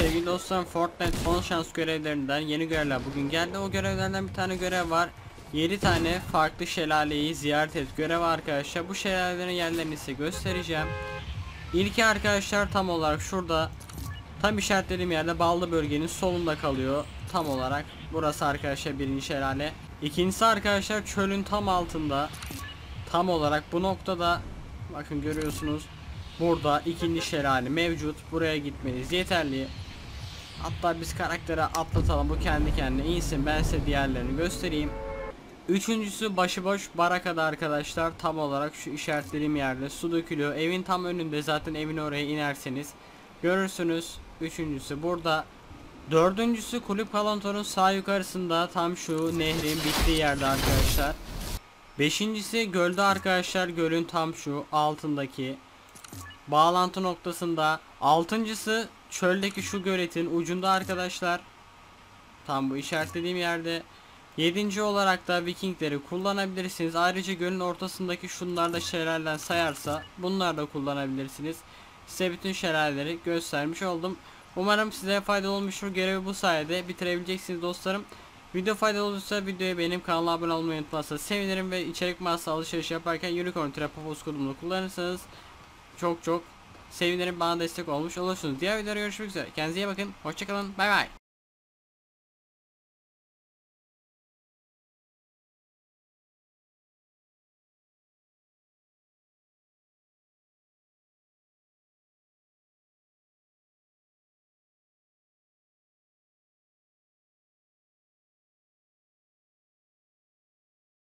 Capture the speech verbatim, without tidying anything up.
Sevgili dostlarım, Fortnite son şans görevlerinden yeni görevler bugün geldi. O görevlerden bir tane görev var. yedi tane farklı şelaleyi ziyaret et görevi arkadaşlar. Bu şelalelerin yerlerini size göstereceğim. İlki arkadaşlar tam olarak şurada. Tam işaretlediğim yerde Ballı bölgenin solunda kalıyor. Tam olarak burası arkadaşlar birinci şelale. İkincisi arkadaşlar çölün tam altında. Tam olarak bu noktada bakın görüyorsunuz. Burada ikinci şelale mevcut. Buraya gitmeniz yeterli. Hatta biz karaktere atlatalım, bu kendi kendine insin, ben size diğerlerini göstereyim. Üçüncüsü başıboş barakada arkadaşlar, tam olarak şu işaretlediğim yerde su dökülüyor. Evin tam önünde, zaten evin oraya inerseniz görürsünüz. Üçüncüsü burada. Dördüncüsü kulüp kalontonun sağ yukarısında, tam şu nehrin bittiği yerde arkadaşlar. Beşincisi gölde arkadaşlar, gölün tam şu altındaki bağlantı noktasında. Altıncısı çöldeki şu göletin ucunda arkadaşlar, tam bu işaretlediğim yerde. Yedinci olarak da Vikingleri kullanabilirsiniz. Ayrıca gölün ortasındaki şunlar da şelalelerden sayarsa bunlar da kullanabilirsiniz. Size bütün şelaleleri göstermiş oldum. Umarım size faydalı olmuştur. Görevi bu sayede bitirebileceksiniz dostlarım. Video faydalı olursa videoyu beğenip kanala abone olmayı unutmazsanız sevinirim ve içerik mağazası alışveriş yaparken Unicorn Trapofos kodunu kullanırsanız çok çok sevinirim, bana destek olmuş olursunuz. Diğer videoda görüşmek üzere. Kendinize iyi bakın. Hoşçakalın. Bay bay.